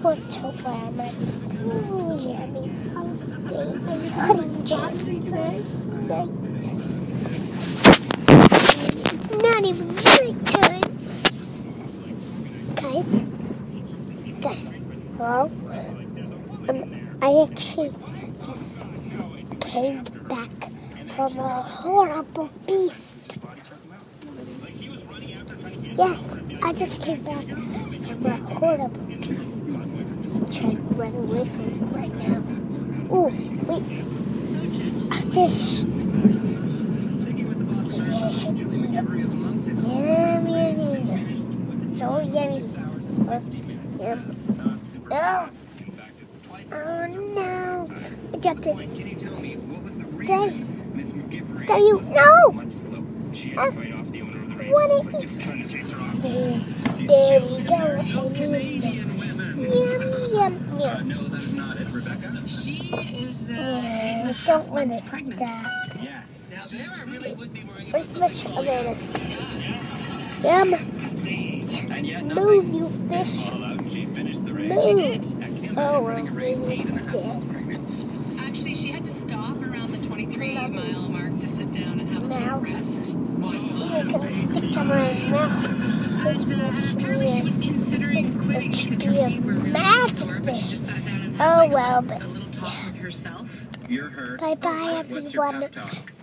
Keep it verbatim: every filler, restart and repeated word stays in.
forgot to wear my jammy holiday. My honey jammy today. Night. It's not even night time. Guys, guys, hello? Um, I actually just came back from a horrible beast. Yes, I just came back from a horrible beast. I'm trying to run away from it right now. Oh, wait. A fish. Maybe I should eat it. Yum, yum, yum. So yummy. Oh, yum. Oh. Oh no. I dropped it. Stay. Stay you. No. Uh, what is it? There, there we go. I need it. Yum, yum, yum. Uh, don't want to stop. Where's my shoulders? Yum. Move, you fish. Move. Oh, well, maybe it's dead. Actually, she had to stop around the twenty-three mile mark to sit down and have a little rest. I'm going to stick to my mouth. This should be a, this should be a magic fish. Oh, well, but yeah. Bye-bye, everyone.